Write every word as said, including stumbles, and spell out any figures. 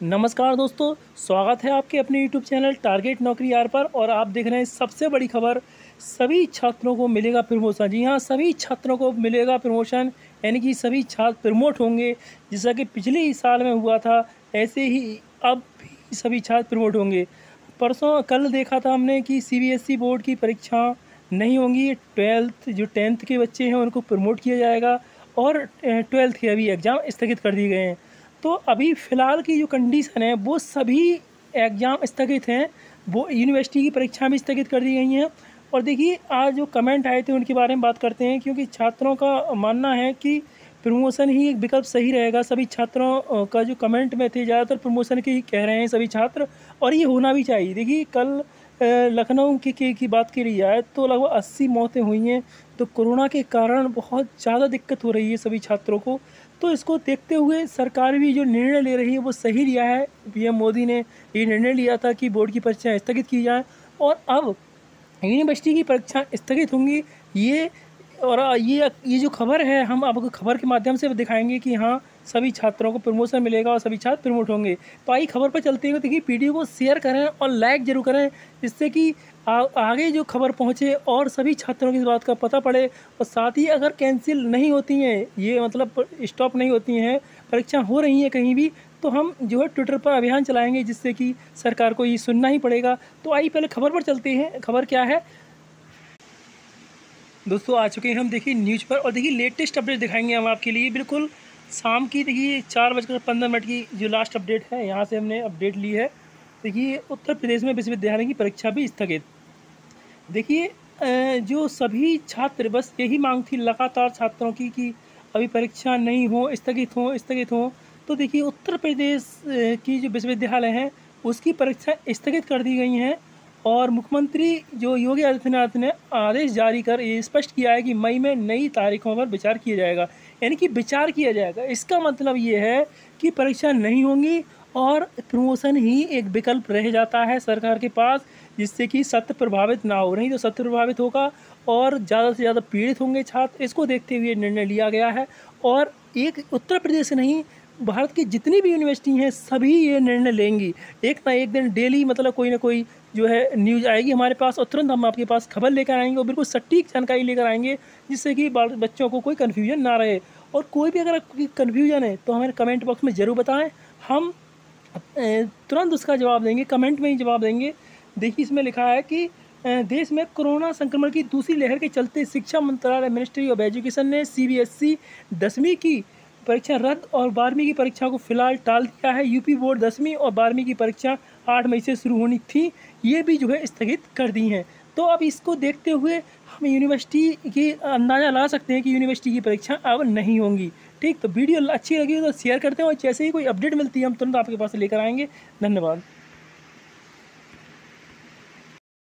नमस्कार दोस्तों, स्वागत है आपके अपने यूट्यूब चैनल टारगेट नौकरी यार पर। और आप देख रहे हैं सबसे बड़ी खबर, सभी छात्रों को मिलेगा प्रमोशन। जी हाँ, सभी छात्रों को मिलेगा प्रमोशन, यानी कि सभी छात्र प्रमोट होंगे। जैसा कि पिछले साल में हुआ था, ऐसे ही अब भी सभी छात्र प्रमोट होंगे। परसों कल देखा था हमने कि C B S E board की परीक्षा नहीं होंगी। ट्वेल्थ जो टेंथ के बच्चे हैं उनको प्रमोट किया जाएगा, और ट्वेल्थ के अभी एग्ज़ाम स्थगित कर दिए गए हैं। तो अभी फ़िलहाल की जो कंडीशन है वो सभी एग्ज़ाम स्थगित हैं, वो यूनिवर्सिटी की परीक्षा भी स्थगित कर दी गई हैं। और देखिए, आज जो कमेंट आए थे उनके बारे में बात करते हैं, क्योंकि छात्रों का मानना है कि प्रमोशन ही एक विकल्प सही रहेगा। सभी छात्रों अ, का जो कमेंट में थे, ज़्यादातर प्रमोशन के ही कह रहे हैं सभी छात्र, और ये होना भी चाहिए। देखिए, कल अ, लखनऊ की, की की बात की जाए तो लगभग अस्सी मौतें हुई हैं। तो कोरोना के कारण बहुत ज़्यादा दिक्कत हो रही है सभी छात्रों को। तो इसको देखते हुए सरकार भी जो निर्णय ले रही है वो सही लिया है। पी एम मोदी ने ये निर्णय लिया था कि बोर्ड की परीक्षाएं स्थगित की जाएं, और अब यूनिवर्सिटी की परीक्षा स्थगित होंगी। ये और ये ये जो खबर है, हम आपको खबर के माध्यम से दिखाएंगे कि हाँ, सभी छात्रों को प्रमोशन मिलेगा और सभी छात्र प्रमोट होंगे। तो आइए खबर पर चलते हैं। देखिए, वीडियो को शेयर करें और लाइक जरूर करें, जिससे कि आ, आगे जो खबर पहुंचे और सभी छात्रों की इस बात का पता पड़े। और साथ ही अगर कैंसिल नहीं होती हैं, ये मतलब स्टॉप नहीं होती हैं, परीक्षा हो रही है कहीं भी, तो हम जो है ट्विटर पर अभियान चलाएंगे, जिससे कि सरकार को ये सुनना ही पड़ेगा। तो आइए पहले खबर पर चलते हैं। खबर क्या है दोस्तों, आ चुके हैं हम देखिए न्यूज़ पर। और देखिए, लेटेस्ट अपडेट दिखाएंगे हम आपके लिए, बिल्कुल शाम की। देखिए, चार बजकर पंद्रह मिनट की जो लास्ट अपडेट है, यहाँ से हमने अपडेट ली है। देखिए, उत्तर प्रदेश में विश्वविद्यालय की परीक्षा भी स्थगित। देखिए, अ, जो सभी छात्र, बस यही मांग थी लगातार छात्रों की कि अभी परीक्षा नहीं हो, स्थगित हो स्थगित हो। तो देखिए, उत्तर प्रदेश अ, की जो विश्वविद्यालय हैं उसकी परीक्षा स्थगित कर दी गई हैं। और मुख्यमंत्री जो योगी आदित्यनाथ ने आदेश जारी कर ये स्पष्ट किया है कि मई में नई तारीखों पर विचार किया जाएगा। यानी कि विचार किया जाएगा, इसका मतलब ये है कि परीक्षा नहीं होंगी और प्रमोशन ही एक विकल्प रह जाता है सरकार के पास, जिससे कि सत्र प्रभावित ना हो। नहीं तो सत्र प्रभावित होगा और ज़्यादा से ज़्यादा पीड़ित होंगे छात्र। इसको देखते हुए निर्णय लिया गया है। और एक उत्तर प्रदेश नहीं, भारत की जितनी भी यूनिवर्सिटी हैं सभी ये निर्णय लेंगी। एक ना एक दिन डेली मतलब कोई ना कोई जो है न्यूज़ आएगी हमारे पास, और तुरंत हम आपके पास खबर लेकर आएंगे और बिल्कुल सटीक जानकारी लेकर आएंगे, जिससे कि बच्चों को कोई कन्फ्यूजन ना रहे। और कोई भी अगर आपकी कन्फ्यूजन है तो हमें कमेंट बॉक्स में ज़रूर बताएं, हम अ, तुरंत उसका जवाब देंगे, कमेंट में ही जवाब देंगे। देखिए, इसमें लिखा है कि अ, देश में कोरोना संक्रमण की दूसरी लहर के चलते शिक्षा मंत्रालय मिनिस्ट्री ऑफ एजुकेशन ने सी बी एस ई दसवीं की परीक्षा रद्द और बारहवीं की परीक्षा को फिलहाल टाल दिया है। यूपी बोर्ड दसवीं और बारहवीं की परीक्षा आठ मई से शुरू होनी थी, ये भी जो है स्थगित कर दी हैं। तो अब इसको देखते हुए हम यूनिवर्सिटी की अंदाज़ा ला सकते हैं कि यूनिवर्सिटी की परीक्षा अब नहीं होंगी। ठीक, तो वीडियो अच्छी लगी तो शेयर करते हैं, और जैसे ही कोई अपडेट मिलती है हम तुरंत आपके पास लेकर आएंगे। धन्यवाद।